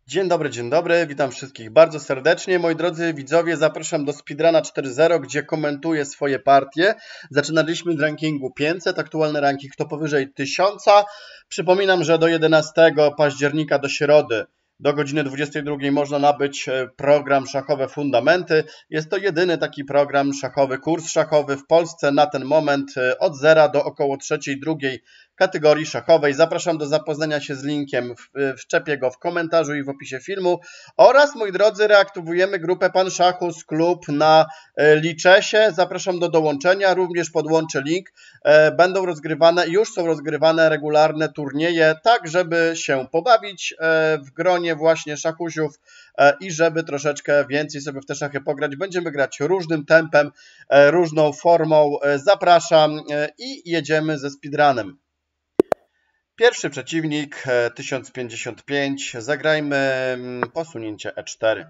Dzień dobry, witam wszystkich bardzo serdecznie. Moi drodzy widzowie, zapraszam do Speedruna 4.0, gdzie komentuję swoje partie. Zaczynaliśmy z rankingu 500, aktualny ranking to powyżej 1000. Przypominam, że do 11 października, do środy, do godziny 22 można nabyć program Szachowe Fundamenty. Jest to jedyny taki program szachowy, kurs szachowy w Polsce na ten moment od 0 do około 3-2 kategorii szachowej. Zapraszam do zapoznania się z linkiem, wczepię go w komentarzu i w opisie filmu. Oraz, moi drodzy, reaktywujemy grupę Pan Szachus Klub na Liczesie. Zapraszam do dołączenia, również podłączę link. Będą rozgrywane, już są rozgrywane regularne turnieje, tak żeby się pobawić w gronie właśnie szachusiów i żeby troszeczkę więcej sobie w te szachy pograć. Będziemy grać różnym tempem, różną formą. Zapraszam i jedziemy ze speedrunem. Pierwszy przeciwnik 1055. Zagrajmy posunięcie E4.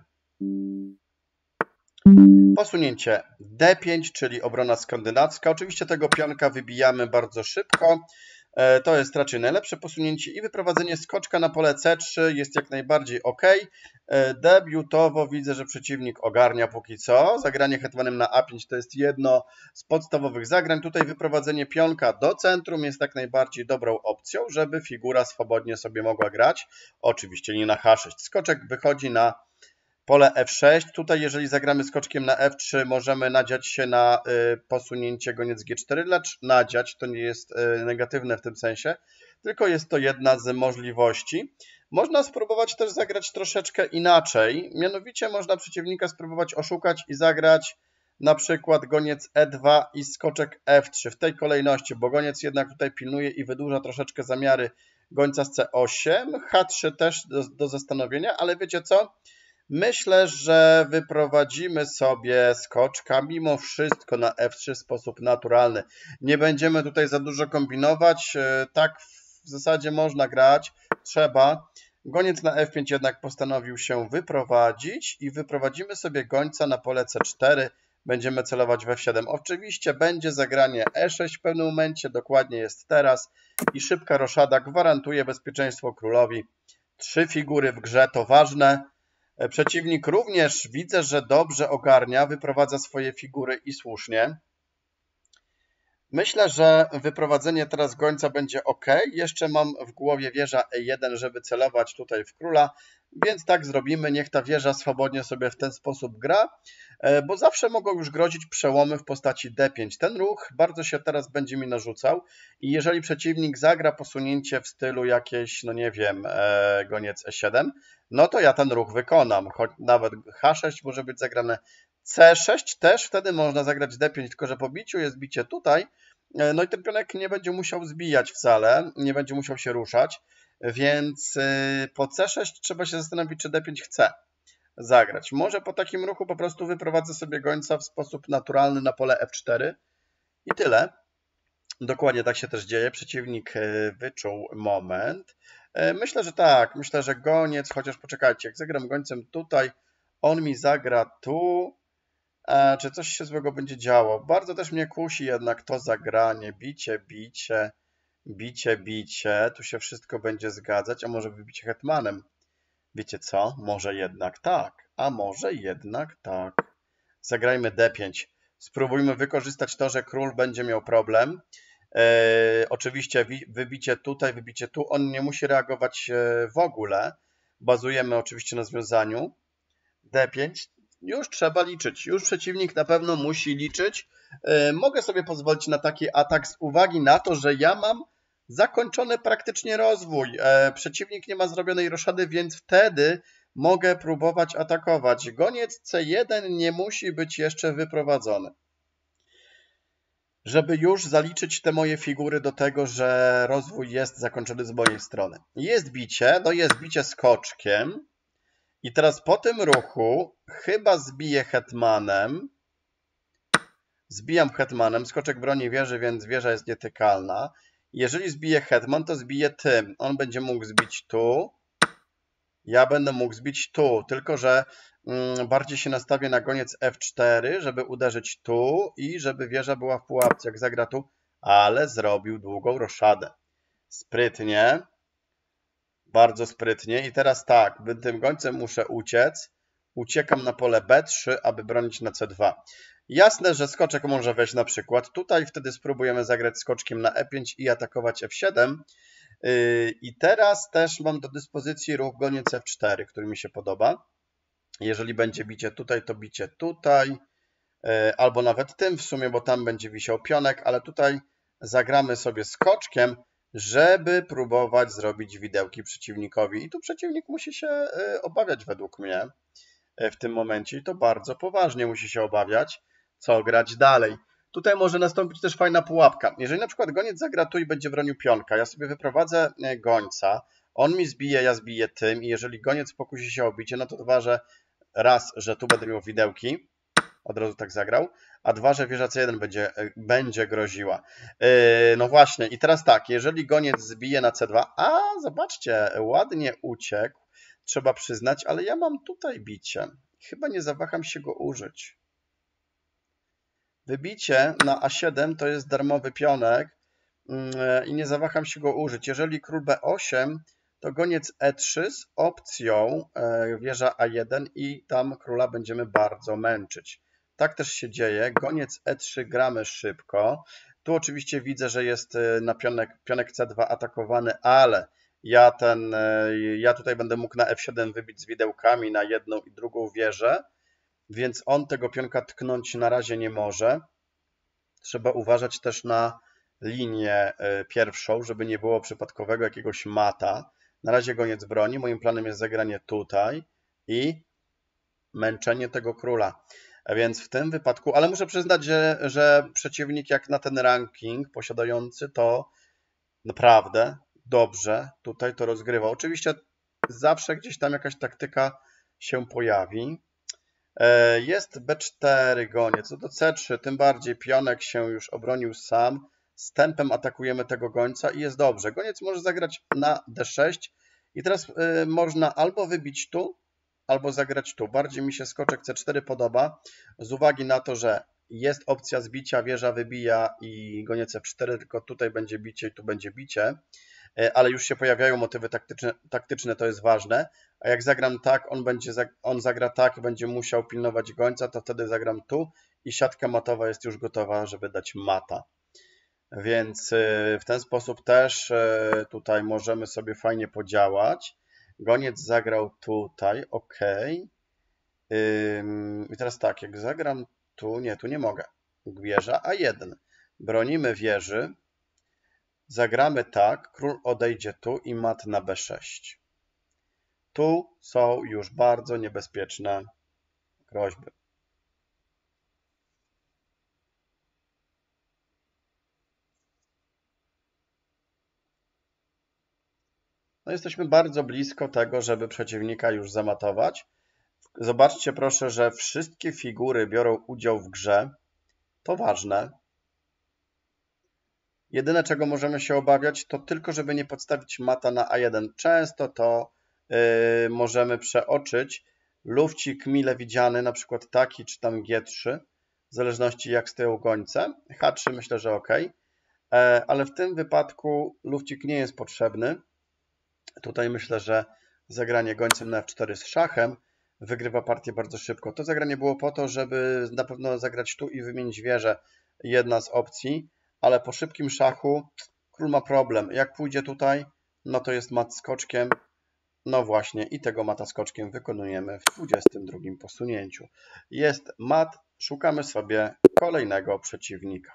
Posunięcie D5, czyli obrona skandynawska. Oczywiście tego pionka wybijamy bardzo szybko. To jest raczej najlepsze posunięcie i wyprowadzenie skoczka na pole C3 jest jak najbardziej ok. Debiutowo widzę, że przeciwnik ogarnia póki co. Zagranie hetmanem na A5 to jest jedno z podstawowych zagrań. Tutaj wyprowadzenie pionka do centrum jest jak najbardziej dobrą opcją, żeby figura swobodnie sobie mogła grać. Oczywiście nie na H6. Skoczek wychodzi na pole F6. Tutaj jeżeli zagramy skoczkiem na F3 możemy nadziać się na posunięcie goniec G4, lecz nadziać to nie jest negatywne w tym sensie, tylko jest to jedna z możliwości. Można spróbować też zagrać troszeczkę inaczej, mianowicie można przeciwnika spróbować oszukać i zagrać na przykład goniec E2 i skoczek F3 w tej kolejności, bo goniec jednak tutaj pilnuje i wydłuża troszeczkę zamiary gońca z C8, H3 też do zastanowienia, ale wiecie co? Myślę, że wyprowadzimy sobie skoczka mimo wszystko na F3 w sposób naturalny. Nie będziemy tutaj za dużo kombinować. Tak w zasadzie można grać, trzeba. Goniec na F5 jednak postanowił się wyprowadzić i wyprowadzimy sobie gońca na pole C4. Będziemy celować w F7. Oczywiście będzie zagranie E6 w pewnym momencie, dokładnie jest teraz. I szybka roszada gwarantuje bezpieczeństwo królowi. 3 figury w grze to ważne. Przeciwnik również widzę, że dobrze ogarnia, wyprowadza swoje figury i słusznie. Myślę, że wyprowadzenie teraz gońca będzie ok. Jeszcze mam w głowie wieża E1, żeby celować tutaj w króla, więc tak zrobimy. Niech ta wieża swobodnie sobie w ten sposób gra, bo zawsze mogą już grozić przełomy w postaci D5. Ten ruch bardzo się teraz będzie mi narzucał i jeżeli przeciwnik zagra posunięcie w stylu jakieś, no nie wiem, goniec E7, no to ja ten ruch wykonam. Choć nawet H6 może być zagrane, C6 też wtedy można zagrać D5, tylko że po biciu jest bicie tutaj, no i ten pionek nie będzie musiał zbijać wcale, nie będzie musiał się ruszać, więc po C6 trzeba się zastanowić, czy D5 chce zagrać. Może po takim ruchu po prostu wyprowadzę sobie gońca w sposób naturalny na pole F4 i tyle. Dokładnie tak się też dzieje. Przeciwnik wyczuł moment. Myślę, że tak. Myślę, że goniec, chociaż poczekajcie, jak zagram gońcem tutaj, on mi zagra tu. Czy coś się złego będzie działo? Bardzo też mnie kusi jednak to zagranie. Bicie, bicie, bicie, bicie. Tu się wszystko będzie zgadzać. A może wybicie hetmanem? Wiecie co? Może jednak tak. A może jednak tak. Zagrajmy D5. Spróbujmy wykorzystać to, że król będzie miał problem. Oczywiście wybicie tutaj, wybicie tu. On nie musi reagować w ogóle. Bazujemy oczywiście na związaniu. D5. Już trzeba liczyć. Już przeciwnik na pewno musi liczyć. Mogę sobie pozwolić na taki atak z uwagi na to, że ja mam zakończony praktycznie rozwój. Przeciwnik nie ma zrobionej roszady, więc wtedy mogę próbować atakować. Goniec C1 nie musi być jeszcze wyprowadzony. Żeby już zaliczyć te moje figury do tego, że rozwój jest zakończony z mojej strony. Jest bicie, no jest bicie skoczkiem. I teraz po tym ruchu chyba zbiję hetmanem. Zbijam hetmanem, skoczek broni wieży, więc wieża jest nietykalna. Jeżeli zbiję hetman, to zbiję tym. On będzie mógł zbić tu. Ja będę mógł zbić tu, tylko że bardziej się nastawię na goniec F4, żeby uderzyć tu i żeby wieża była w pułapce, jak zagra tu, ale zrobił długą roszadę. Sprytnie. Bardzo sprytnie. I teraz tak, tym gońcem muszę uciec. Uciekam na pole B3, aby bronić na C2. Jasne, że skoczek może wejść na przykład tutaj, wtedy spróbujemy zagrać skoczkiem na E5 i atakować F7. I teraz też mam do dyspozycji ruch goniec F4, który mi się podoba. Jeżeli będzie bicie tutaj, to bicie tutaj, albo nawet tym w sumie, bo tam będzie wisiał pionek, ale tutaj zagramy sobie skoczkiem, żeby próbować zrobić widełki przeciwnikowi. I tu przeciwnik musi się obawiać według mnie w tym momencie i to bardzo poważnie musi się obawiać, co grać dalej. Tutaj może nastąpić też fajna pułapka. Jeżeli na przykład goniec zagra tu i będzie bronił pionka, ja sobie wyprowadzę gońca, on mi zbije, ja zbiję tym i jeżeli goniec pokusi się o bicie, no to dwa, że raz, że tu będę miał widełki, od razu tak zagrał, a dwa, że wieża C1 będzie groziła. No właśnie, i teraz tak, jeżeli goniec zbije na C2, a zobaczcie, ładnie uciekł, trzeba przyznać, ale ja mam tutaj bicie. Chyba nie zawaham się go użyć. Wybicie na A7 to jest darmowy pionek i nie zawaham się go użyć. Jeżeli król B8, to goniec E3 z opcją wieża A1 i tam króla będziemy bardzo męczyć. Tak też się dzieje. Goniec E3 gramy szybko. Tu oczywiście widzę, że jest na pionek C2 atakowany, ale ja tutaj będę mógł na F7 wybić z widełkami na jedną i drugą wieżę, więc on tego pionka tknąć na razie nie może. Trzeba uważać też na linię pierwszą, żeby nie było przypadkowego jakiegoś mata. Na razie goniec broni. Moim planem jest zagranie tutaj i męczenie tego króla. A więc w tym wypadku, ale muszę przyznać, że przeciwnik jak na ten ranking posiadający to naprawdę dobrze tutaj to rozgrywa. Oczywiście zawsze gdzieś tam jakaś taktyka się pojawi. Jest B4 goniec, no to C3, tym bardziej pionek się już obronił sam. Z tempem atakujemy tego gońca i jest dobrze. Goniec może zagrać na D6 i teraz można albo wybić tu, albo zagrać tu. Bardziej mi się skoczek C4 podoba z uwagi na to, że jest opcja zbicia, wieża wybija i goniec F4, tylko tutaj będzie bicie i tu będzie bicie. Ale już się pojawiają motywy taktyczne, to jest ważne. A jak zagram tak, on zagra tak, będzie musiał pilnować gońca, to wtedy zagram tu i siatka matowa jest już gotowa, żeby dać mata. Więc w ten sposób też tutaj możemy sobie fajnie podziałać. Goniec zagrał tutaj, ok. I teraz tak, jak zagram tu nie mogę. Wieża A1. Bronimy wieży. Zagramy tak, król odejdzie tu i mat na B6. Tu są już bardzo niebezpieczne groźby. No jesteśmy bardzo blisko tego, żeby przeciwnika już zamatować. Zobaczcie proszę, że wszystkie figury biorą udział w grze. To ważne. Jedyne, czego możemy się obawiać, to tylko, żeby nie podstawić mata na A1. Często to możemy przeoczyć. Lufcik mile widziany, na przykład taki, czy tam G3, w zależności jak stoją gońce. H3 myślę, że ok. Ale w tym wypadku lufcik nie jest potrzebny. Tutaj myślę, że zagranie gońcem na F4 z szachem wygrywa partię bardzo szybko. To zagranie było po to, żeby na pewno zagrać tu i wymienić wieżę. Jedna z opcji, ale po szybkim szachu król ma problem. Jak pójdzie tutaj, no to jest mat skoczkiem. No właśnie i tego mata skoczkiem wykonujemy w 22 posunięciu. Jest mat, szukamy sobie kolejnego przeciwnika.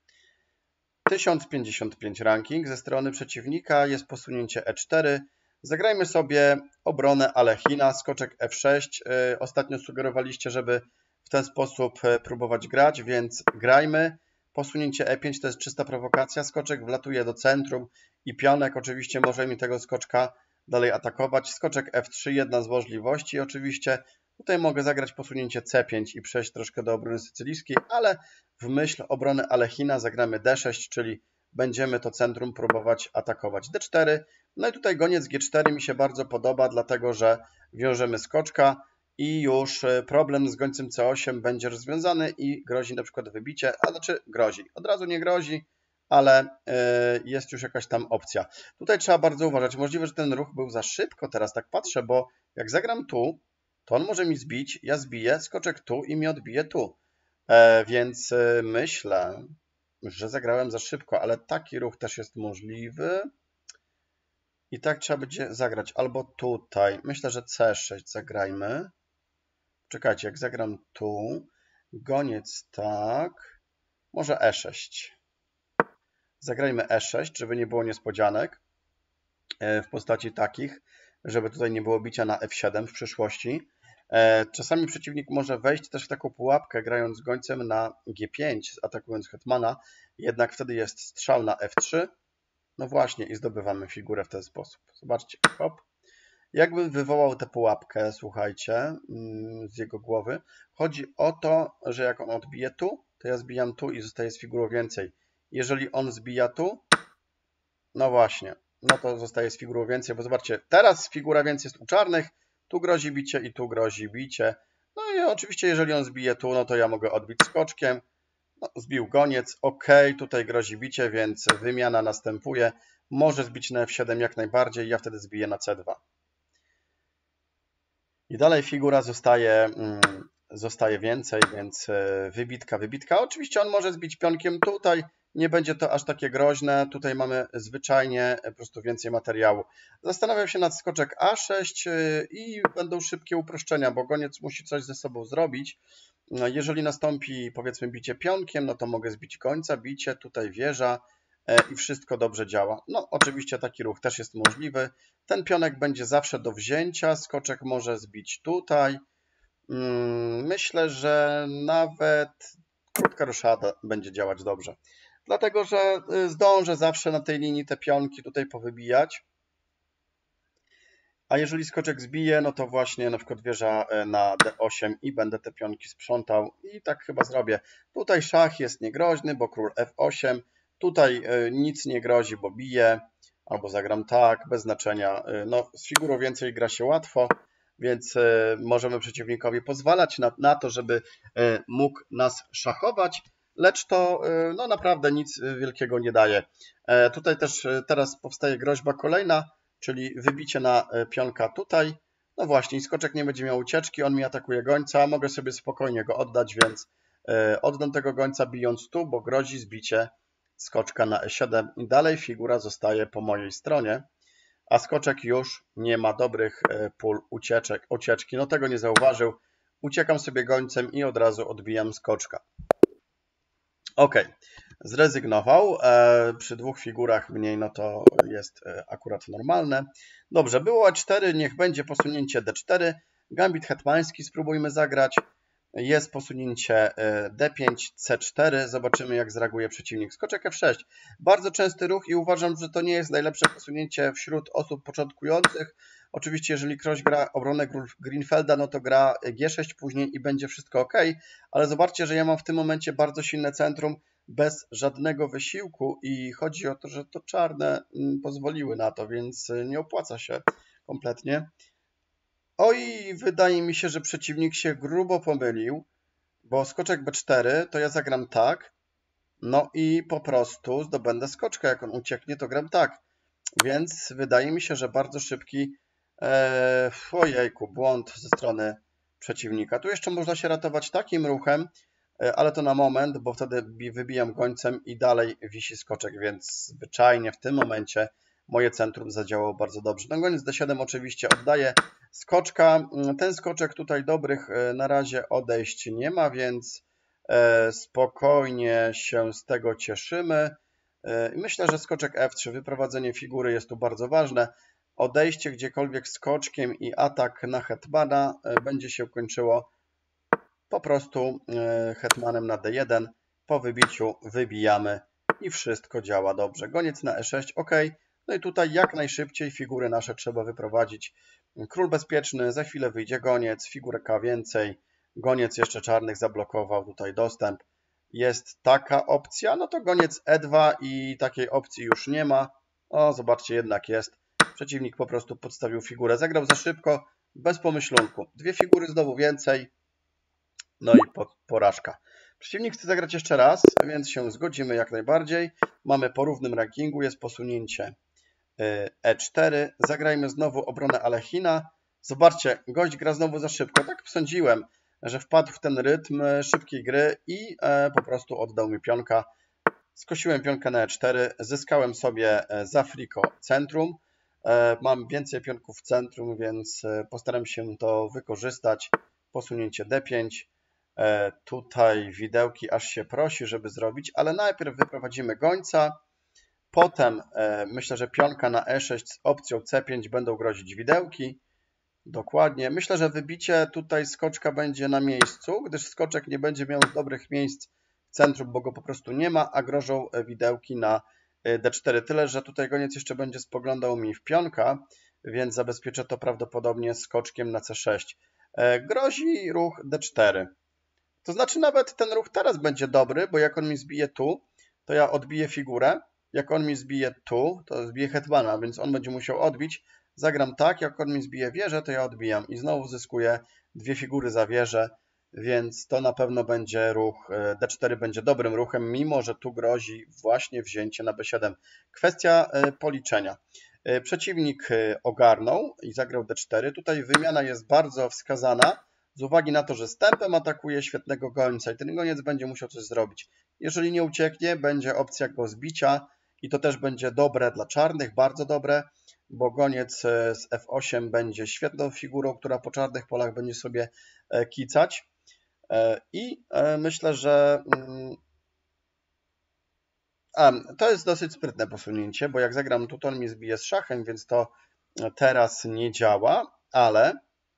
1055 ranking, ze strony przeciwnika jest posunięcie E4. Zagrajmy sobie obronę Alechina, skoczek F6. Ostatnio sugerowaliście, żeby w ten sposób próbować grać, więc grajmy. Posunięcie E5 to jest czysta prowokacja, skoczek wlatuje do centrum i pionek oczywiście może mi tego skoczka dalej atakować. Skoczek F3, jedna z możliwości. Oczywiście tutaj mogę zagrać posunięcie C5 i przejść troszkę do obrony sycylijskiej, ale w myśl obrony Alechina zagramy D6, czyli będziemy to centrum próbować atakować. D4, no i tutaj goniec G4 mi się bardzo podoba, dlatego że wiążemy skoczka i już problem z gońcem C8 będzie rozwiązany i grozi na przykład wybicie, a znaczy grozi. Od razu nie grozi, ale jest już jakaś tam opcja. Tutaj trzeba bardzo uważać. Możliwe, że ten ruch był za szybko, teraz tak patrzę, bo jak zagram tu, to on może mi zbić, ja zbiję, skoczek tu i mi odbije tu. Więc myślę, że zagrałem za szybko, ale taki ruch też jest możliwy. I tak trzeba będzie zagrać albo tutaj. Myślę, że C6 zagrajmy. Czekajcie, jak zagram tu, goniec tak, może E6. Zagrajmy E6, żeby nie było niespodzianek w postaci takich, żeby tutaj nie było bicia na F7 w przyszłości. Czasami przeciwnik może wejść też w taką pułapkę, grając gońcem na G5, atakując hetmana, jednak wtedy jest strzał na F3. No właśnie i zdobywamy figurę w ten sposób. Zobaczcie, hop. Jakbym wywołał tę pułapkę, słuchajcie, z jego głowy, chodzi o to, że jak on odbije tu, to ja zbijam tu i zostaje z figurą więcej. Jeżeli on zbija tu, no właśnie, no to zostaje z figurą więcej, bo zobaczcie, teraz figura więcej jest u czarnych, tu grozi bicie i tu grozi bicie. No i oczywiście, jeżeli on zbije tu, no to ja mogę odbić skoczkiem. No, zbił goniec, ok, tutaj grozi bicie, więc wymiana następuje. Może zbić na F7 jak najbardziej, ja wtedy zbiję na C2. I dalej figura zostaje więcej, więc wybitka. Oczywiście on może zbić pionkiem tutaj, nie będzie to aż takie groźne. Tutaj mamy zwyczajnie po prostu więcej materiału. Zastanawiam się nad skoczek A6 i będą szybkie uproszczenia, bo goniec musi coś ze sobą zrobić. Jeżeli nastąpi, powiedzmy, bicie pionkiem, no to mogę zbić końca, bicie, tutaj wieża i wszystko dobrze działa. No, oczywiście taki ruch też jest możliwy. Ten pionek będzie zawsze do wzięcia, skoczek może zbić tutaj. Myślę, że nawet krótka roszada będzie działać dobrze. Dlatego, że zdążę zawsze na tej linii te pionki tutaj powybijać. A jeżeli skoczek zbije, no to właśnie na przykład wieża na D8 i będę te pionki sprzątał i tak chyba zrobię. Tutaj szach jest niegroźny, bo król F8. Tutaj nic nie grozi, bo bije. Albo zagram tak, bez znaczenia. No, z figurą więcej gra się łatwo, więc możemy przeciwnikowi pozwalać na to, żeby mógł nas szachować, lecz to no, naprawdę nic wielkiego nie daje. Tutaj też teraz powstaje groźba kolejna, czyli wybicie na pionka tutaj. No właśnie, skoczek nie będzie miał ucieczki, on mi atakuje gońca, mogę sobie spokojnie go oddać, więc oddam tego gońca bijąc tu, bo grozi zbicie skoczka na E7 i dalej figura zostaje po mojej stronie, a skoczek już nie ma dobrych pól ucieczki. No tego nie zauważył, uciekam sobie gońcem i od razu odbijam skoczka. Ok, zrezygnował. Przy dwóch figurach mniej, no to jest akurat normalne. Dobrze, było E4, niech będzie posunięcie D4. Gambit hetmański spróbujmy zagrać. Jest posunięcie D5, C4. Zobaczymy, jak zareaguje przeciwnik. Skoczek F6. Bardzo częsty ruch i uważam, że to nie jest najlepsze posunięcie wśród osób początkujących. Oczywiście, jeżeli ktoś gra obronę Greenfelda, no to gra G6 później i będzie wszystko ok. Ale zobaczcie, że ja mam w tym momencie bardzo silne centrum bez żadnego wysiłku i chodzi o to, że to czarne pozwoliły na to, więc nie opłaca się kompletnie. Oj, wydaje mi się, że przeciwnik się grubo pomylił, bo skoczek B4 to ja zagram tak, no i po prostu zdobędę skoczka. Jak on ucieknie, to gram tak. Więc wydaje mi się, że bardzo szybki ojejku, błąd ze strony przeciwnika. Tu jeszcze można się ratować takim ruchem, ale to na moment, bo wtedy wybijam gońcem i dalej wisi skoczek, więc zwyczajnie w tym momencie moje centrum zadziałało bardzo dobrze. No goniec D7 oczywiście oddaje skoczka. Ten skoczek tutaj dobrych na razie odejść nie ma, więc spokojnie się z tego cieszymy. Myślę, że skoczek F3, wyprowadzenie figury jest tu bardzo ważne. Odejście gdziekolwiek skoczkiem i atak na hetmana będzie się kończyło po prostu hetmanem na D1. Po wybiciu wybijamy i wszystko działa dobrze. Goniec na E6, ok. No i tutaj jak najszybciej figury nasze trzeba wyprowadzić. Król bezpieczny, za chwilę wyjdzie goniec, figurka więcej. Goniec jeszcze czarnych zablokował tutaj dostęp. Jest taka opcja, no to goniec E2 i takiej opcji już nie ma. O, zobaczcie, jednak jest. Przeciwnik po prostu podstawił figurę. Zagrał za szybko, bez pomyślunku. Dwie figury znowu więcej. No i porażka. Przeciwnik chce zagrać jeszcze raz, więc się zgodzimy jak najbardziej. Mamy po równym rankingu, jest posunięcie E4. Zagrajmy znowu obronę Alechina. Zobaczcie, gość gra znowu za szybko. Tak sądziłem, że wpadł w ten rytm szybkiej gry i po prostu oddał mi pionka. Skosiłem pionkę na E4, zyskałem sobie za friko centrum. Mam więcej pionków w centrum, więc postaram się to wykorzystać. Posunięcie D5. Tutaj widełki aż się prosi, żeby zrobić, ale najpierw wyprowadzimy gońca. Potem myślę, że pionka na E6 z opcją C5 będą grozić widełki. Dokładnie. Myślę, że wybicie tutaj skoczka będzie na miejscu, gdyż skoczek nie będzie miał dobrych miejsc w centrum, bo go po prostu nie ma, a grożą widełki na D4. Tyle, że tutaj goniec jeszcze będzie spoglądał mi w pionka, więc zabezpieczę to prawdopodobnie skoczkiem na C6. Grozi ruch D4. To znaczy nawet ten ruch teraz będzie dobry, bo jak on mi zbije tu, to ja odbiję figurę. Jak on mi zbije tu, to zbije hetmana, więc on będzie musiał odbić. Zagram tak, jak on mi zbije wieżę, to ja odbijam i znowu zyskuję dwie figury za wieżę, więc to na pewno będzie ruch D4 będzie dobrym ruchem, mimo że tu grozi właśnie wzięcie na B7. Kwestia policzenia. Przeciwnik ogarnął i zagrał D4. Tutaj wymiana jest bardzo wskazana z uwagi na to, że stępem atakuje świetnego gońca i ten goniec będzie musiał coś zrobić. Jeżeli nie ucieknie, będzie opcja go zbicia i to też będzie dobre dla czarnych, bardzo dobre, bo goniec z F8 będzie świetną figurą, która po czarnych polach będzie sobie kicać. I myślę, że to jest dosyć sprytne posunięcie, bo jak zagram tu, to on mi zbije z szachem, więc to teraz nie działa, ale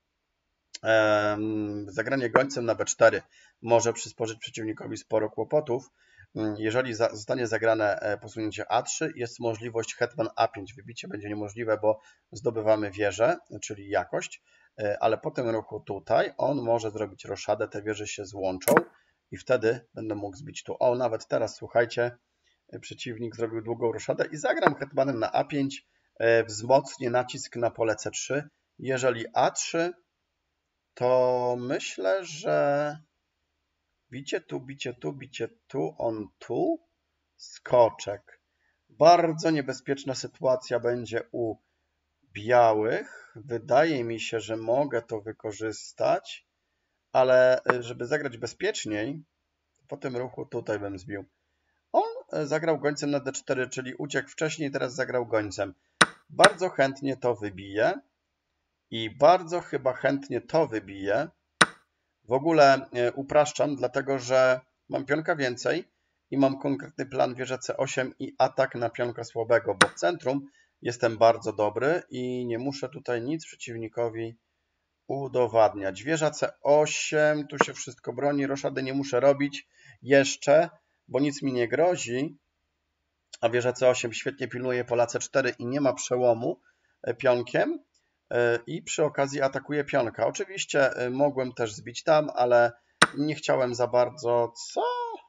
zagranie gońcem na B4 może przysporzyć przeciwnikowi sporo kłopotów. Jeżeli zostanie zagrane posunięcie A3, jest możliwość hetman A5. Wybicie będzie niemożliwe, bo zdobywamy wieżę, czyli jakość, ale po tym ruchu tutaj on może zrobić roszadę, te wieże się złączą i wtedy będę mógł zbić tu. O, nawet teraz, słuchajcie, przeciwnik zrobił długą roszadę i zagram hetmanem na A5, wzmocnię nacisk na pole C3. Jeżeli A3, to myślę, że bicie tu, bicie tu, bicie tu, on tu, skoczek. Bardzo niebezpieczna sytuacja będzie u białych. Wydaje mi się, że mogę to wykorzystać, ale żeby zagrać bezpieczniej, po tym ruchu tutaj bym zbił. On zagrał gońcem na D4, czyli uciekł wcześniej, teraz zagrał gońcem. Bardzo chętnie to wybiję i bardzo chyba chętnie to wybiję. W ogóle upraszczam, dlatego że mam pionka więcej i mam konkretny plan wieża C8 i atak na pionka słabego, bo w centrum jestem bardzo dobry i nie muszę tutaj nic przeciwnikowi udowadniać. Wieża C8, tu się wszystko broni, roszady nie muszę robić jeszcze, bo nic mi nie grozi, a wieża C8 świetnie pilnuje pola C4 i nie ma przełomu pionkiem. I przy okazji atakuje pionka. Oczywiście mogłem też zbić tam, ale nie chciałem za bardzo. Co?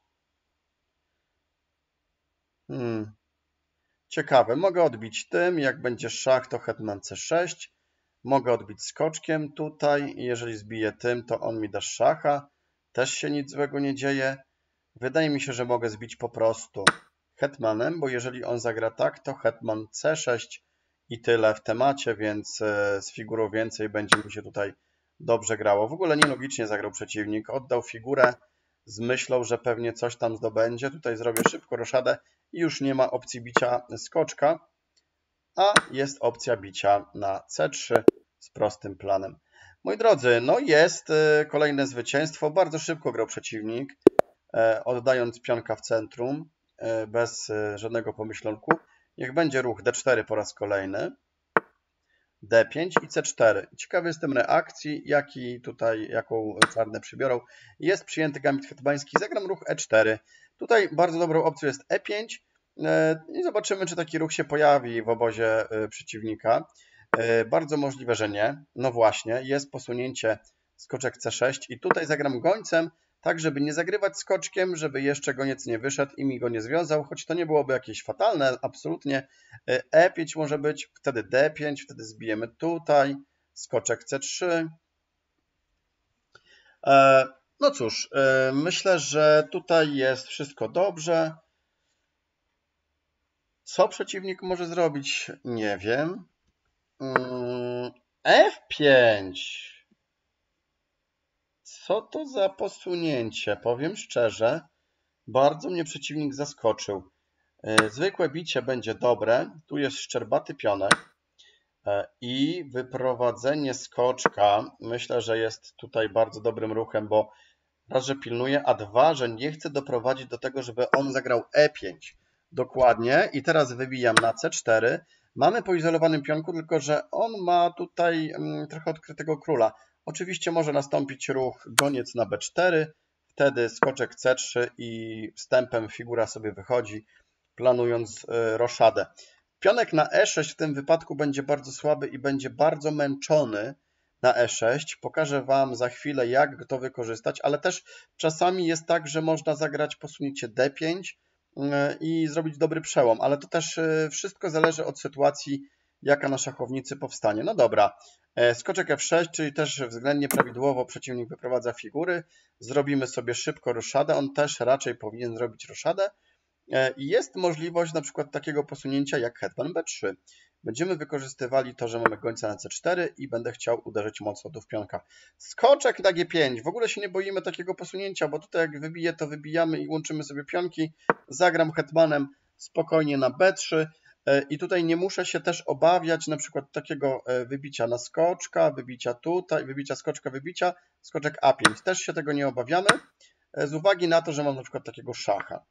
Ciekawe. Mogę odbić tym. Jak będzie szach, to hetman C6. Mogę odbić skoczkiem tutaj. Jeżeli zbiję tym, to on mi da szacha. Też się nic złego nie dzieje. Wydaje mi się, że mogę zbić po prostu hetmanem, bo jeżeli on zagra tak, to hetman C6 i tyle w temacie, więc z figurą więcej będzie mi się tutaj dobrze grało. W ogóle nielogicznie zagrał przeciwnik. Oddał figurę z myślą, że pewnie coś tam zdobędzie. Tutaj zrobię szybko roszadę i już nie ma opcji bicia skoczka, a jest opcja bicia na C3 z prostym planem. Moi drodzy, no jest kolejne zwycięstwo. Bardzo szybko grał przeciwnik, oddając pionka w centrum bez żadnego pomyślunku. Niech będzie ruch D4 po raz kolejny, D5 i C4. Ciekawy jestem reakcji, jaką czarne przybiorą. Jest przyjęty gambit hetmański, zagram ruch E4. Tutaj bardzo dobrą opcją jest E5 i zobaczymy, czy taki ruch się pojawi w obozie przeciwnika. Bardzo możliwe, że nie. No właśnie, jest posunięcie skoczek C6 i tutaj zagram gońcem, tak żeby nie zagrywać skoczkiem, żeby jeszcze goniec nie wyszedł i mi go nie związał, choć to nie byłoby jakieś fatalne, absolutnie. E5 może być, wtedy D5, wtedy zbijemy tutaj, skoczek C3. No cóż, myślę, że tutaj jest wszystko dobrze. Co przeciwnik może zrobić? Nie wiem. F5. Co to za posunięcie? Powiem szczerze, bardzo mnie przeciwnik zaskoczył. Zwykłe bicie będzie dobre. Tu jest szczerbaty pionek i wyprowadzenie skoczka. Myślę, że jest tutaj bardzo dobrym ruchem, bo raz, że pilnuje, a dwa, że nie chcę doprowadzić do tego, żeby on zagrał E5. Dokładnie. I teraz wybijam na C4. Mamy po izolowanym pionku, tylko że on ma tutaj trochę odkrytego króla. Oczywiście może nastąpić ruch goniec na B4, wtedy skoczek C3 i wstępem figura sobie wychodzi, planując roszadę. Pionek na E6 w tym wypadku będzie bardzo słaby i będzie bardzo męczony na E6. Pokażę Wam za chwilę, jak to wykorzystać, ale też czasami jest tak, że można zagrać posunięcie D5 i zrobić dobry przełom, ale to też wszystko zależy od sytuacji, jaka na szachownicy powstanie. No dobra, skoczek F6, czyli też względnie prawidłowo przeciwnik wyprowadza figury. Zrobimy sobie szybko roszadę, on też raczej powinien zrobić roszadę. Jest możliwość na przykład takiego posunięcia jak hetman B3. Będziemy wykorzystywali to, że mamy gońca na C4 i będę chciał uderzyć mocno tu w pionka. Skoczek na G5. W ogóle się nie boimy takiego posunięcia, bo tutaj jak wybije, to wybijamy i łączymy sobie pionki. Zagram hetmanem spokojnie na B3 i tutaj nie muszę się też obawiać na przykład takiego wybicia na skoczka, wybicia tutaj, wybicia skoczka, wybicia, skoczek A5. Też się tego nie obawiamy z uwagi na to, że mam na przykład takiego szacha.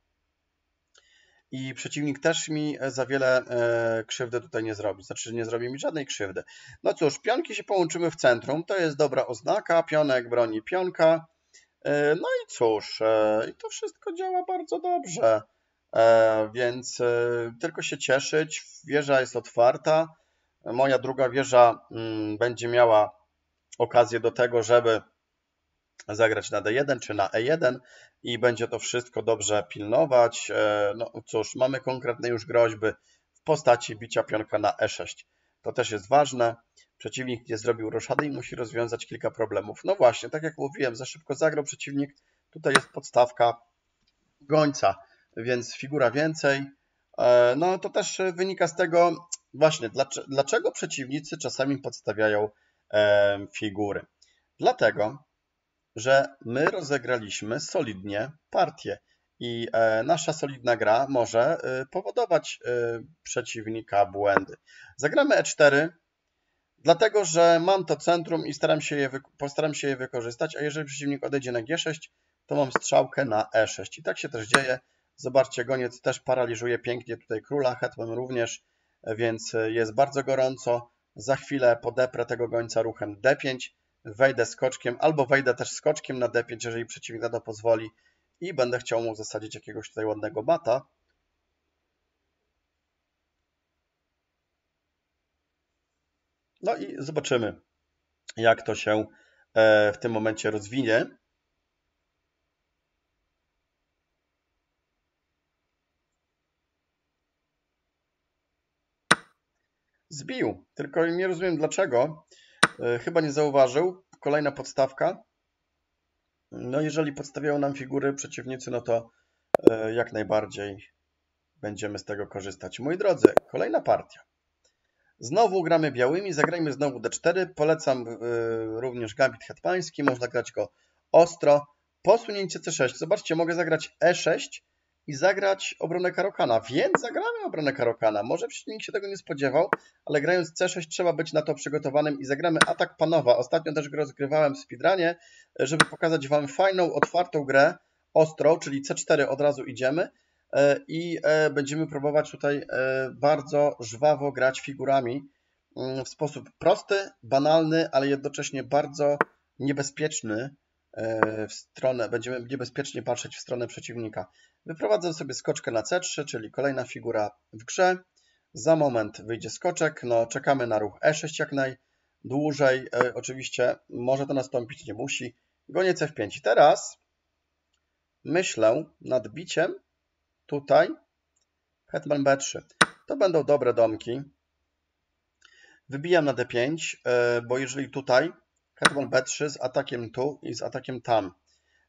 I przeciwnik też mi za wiele krzywdy tutaj nie zrobi. Znaczy, nie zrobi mi żadnej krzywdy. No cóż, pionki się połączymy w centrum. To jest dobra oznaka. Pionek broni pionka. No i cóż, i to wszystko działa bardzo dobrze. Więc tylko się cieszyć. Wieża jest otwarta. Moja druga wieża będzie miała okazję do tego, żeby zagrać na D1 czy na E1 i będzie to wszystko dobrze pilnować. No cóż, mamy konkretne już groźby w postaci bicia pionka na E6. To też jest ważne. Przeciwnik nie zrobił roszady i musi rozwiązać kilka problemów. No właśnie, tak jak mówiłem, za szybko zagrał przeciwnik. Tutaj jest podstawka gońca, więc figura więcej. No to też wynika z tego właśnie, dlaczego przeciwnicy czasami podstawiają figury. Dlatego, że my rozegraliśmy solidnie partię i nasza solidna gra może powodować przeciwnika błędy. Zagramy E4, dlatego że mam to centrum i postaram się je wykorzystać, a jeżeli przeciwnik odejdzie na G6, to mam strzałkę na E6. I tak się też dzieje. Zobaczcie, goniec też paraliżuje pięknie tutaj króla, hetman również, więc jest bardzo gorąco. Za chwilę podeprę tego gońca ruchem D5. Wejdę skoczkiem, albo wejdę też skoczkiem na D5, jeżeli przeciwnik na to pozwoli i będę chciał mu zasadzić jakiegoś tutaj ładnego mata. No i zobaczymy, jak to się w tym momencie rozwinie. Zbił, tylko nie rozumiem dlaczego. Chyba nie zauważył. Kolejna podstawka. No jeżeli podstawiają nam figury przeciwnicy, no to jak najbardziej będziemy z tego korzystać. Moi drodzy, kolejna partia. Znowu gramy białymi, zagrajmy znowu D4. Polecam również gambit hetmański, można grać go ostro. Posunięcie C6. Zobaczcie, mogę zagrać E6 i zagrać obronę Caro-Kana, więc zagramy obronę Caro-Kana. Może przeciwnik się tego nie spodziewał, ale grając C6 trzeba być na to przygotowanym i zagramy atak panowa. Ostatnio też go rozgrywałem w speedrunie, żeby pokazać Wam fajną, otwartą grę, ostrą, czyli C4 od razu idziemy. I będziemy próbować tutaj bardzo żwawo grać figurami w sposób prosty, banalny, ale jednocześnie bardzo niebezpieczny będziemy niebezpiecznie patrzeć w stronę przeciwnika. Wyprowadzę sobie skoczkę na C3, czyli kolejna figura w grze. Za moment wyjdzie skoczek, no czekamy na ruch E6 jak najdłużej. Oczywiście może to nastąpić, nie musi. Goniec F5. I teraz myślę nad biciem tutaj hetman B3. To będą dobre domki. Wybijam na D5, bo jeżeli tutaj hetman B3 z atakiem tu i z atakiem tam.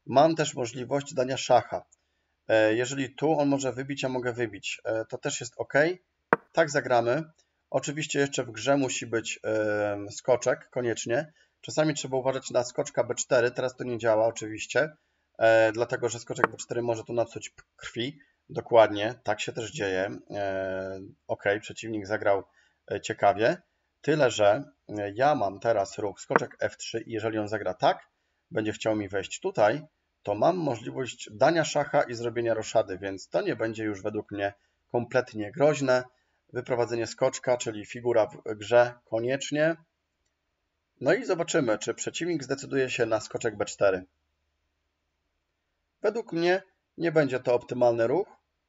Mam też możliwość dania szacha. Jeżeli tu on może wybić, ja mogę wybić. To też jest ok. Tak zagramy. Oczywiście jeszcze w grze musi być skoczek, koniecznie. Czasami trzeba uważać na skoczka B4. Teraz to nie działa oczywiście, dlatego że skoczek B4 może tu napsuć krwi. Dokładnie, tak się też dzieje. Ok, przeciwnik zagrał ciekawie. Tyle, że ja mam teraz ruch skoczek F3 i jeżeli on zagra tak, będzie chciał mi wejść tutaj, to mam możliwość dania szacha i zrobienia roszady, więc to nie będzie już według mnie kompletnie groźne. Wyprowadzenie skoczka, czyli figura w grze koniecznie. No i zobaczymy, czy przeciwnik zdecyduje się na skoczek B4. Według mnie nie będzie to optymalny ruch.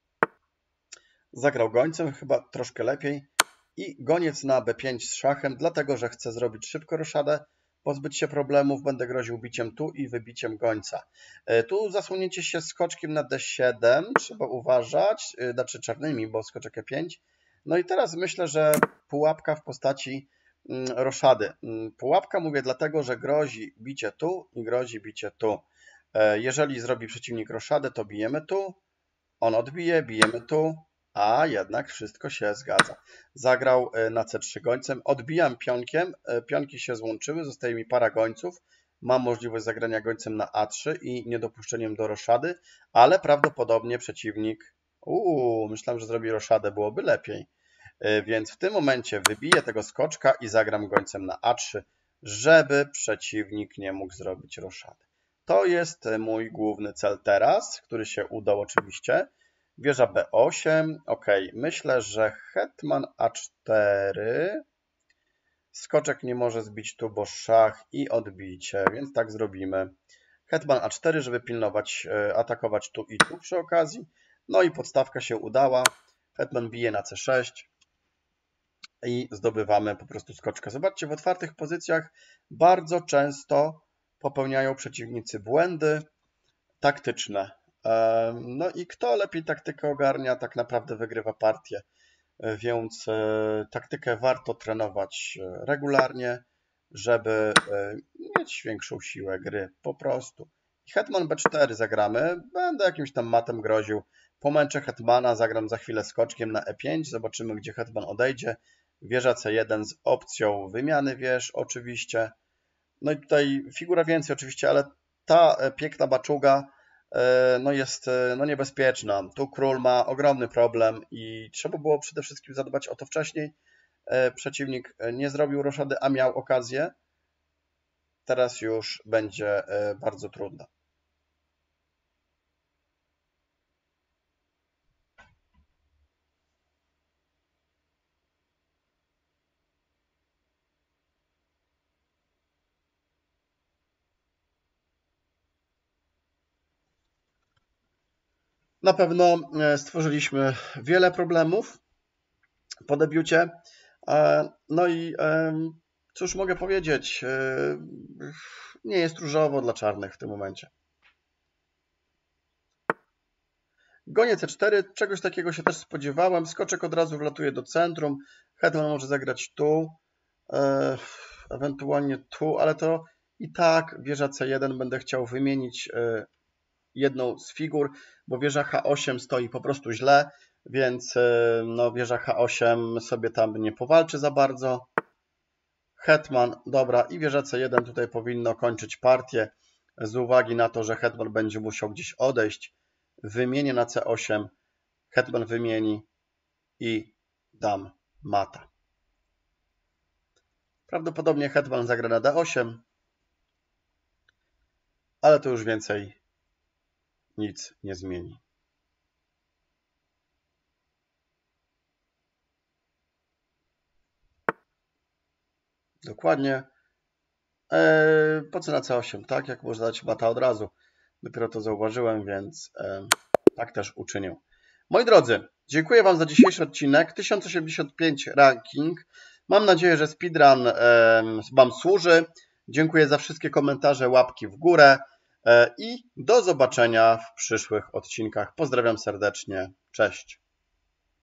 Zagrał gońcem, chyba troszkę lepiej. I goniec na B5 z szachem, dlatego że chcę zrobić szybko roszadę, pozbyć się problemów, będę groził biciem tu i wybiciem gońca. Tu zasłonięcie się skoczkiem na D7, trzeba uważać, znaczy czarnymi, bo skoczek E5. No i teraz myślę, że pułapka w postaci roszady. Pułapka mówię dlatego, że grozi bicie tu i grozi bicie tu. Jeżeli zrobi przeciwnik roszadę, to bijemy tu, on odbije, bijemy tu, a jednak wszystko się zgadza. Zagrał na C3 gońcem, odbijam pionkiem, pionki się złączyły, zostaje mi para gońców, mam możliwość zagrania gońcem na A3 i niedopuszczeniem do roszady, ale prawdopodobnie przeciwnik, myślałem, że zrobi roszadę, byłoby lepiej. Więc w tym momencie wybiję tego skoczka i zagram gońcem na A3, żeby przeciwnik nie mógł zrobić roszady. To jest mój główny cel teraz, który się udał oczywiście. Wieża B8, ok, myślę, że hetman A4, skoczek nie może zbić tu, bo szach i odbicie, więc tak zrobimy. Hetman A4, żeby pilnować, atakować tu i tu przy okazji. No i podstawka się udała. Hetman bije na C6 i zdobywamy po prostu skoczka. Zobaczcie, w otwartych pozycjach bardzo często popełniają przeciwnicy błędy taktyczne. No i kto lepiej taktykę ogarnia, tak naprawdę wygrywa partię. Więc taktykę warto trenować regularnie, żeby mieć większą siłę gry po prostu. I hetman B4 zagramy, będę jakimś tam matem groził. Pomęczę hetmana, zagram za chwilę skoczkiem na E5, zobaczymy gdzie hetman odejdzie. Wieża C1 z opcją wymiany wież oczywiście. No i tutaj figura więcej oczywiście, ale ta piękna baczuga jest niebezpieczna. Tu król ma ogromny problem i trzeba było przede wszystkim zadbać o to wcześniej. Przeciwnik nie zrobił roszady, a miał okazję. Teraz już będzie bardzo trudno. Na pewno stworzyliśmy wiele problemów po debiucie. No i cóż mogę powiedzieć, nie jest różowo dla czarnych w tym momencie. Goniec C4, czegoś takiego się też spodziewałem. Skoczek od razu wlatuje do centrum. Hetman może zagrać tu, ewentualnie tu, ale to i tak wieża C1 będę chciał wymienić jedną z figur, bo wieża H8 stoi po prostu źle, więc wieża H8 sobie tam nie powalczy za bardzo. Hetman, dobra, i wieża C1 tutaj powinno kończyć partię z uwagi na to, że hetman będzie musiał gdzieś odejść. Wymienię na C8, hetman wymieni i dam mata. Prawdopodobnie hetman zagra na D8, ale to już więcej nic nie zmieni. Dokładnie. Po co na C8? Tak, jak można dać mata od razu. Dopiero to zauważyłem, więc tak też uczynię. Moi drodzy, dziękuję Wam za dzisiejszy odcinek. 1085 ranking. Mam nadzieję, że speedrun Wam służy. Dziękuję za wszystkie komentarze, łapki w górę i do zobaczenia w przyszłych odcinkach. Pozdrawiam serdecznie. Cześć.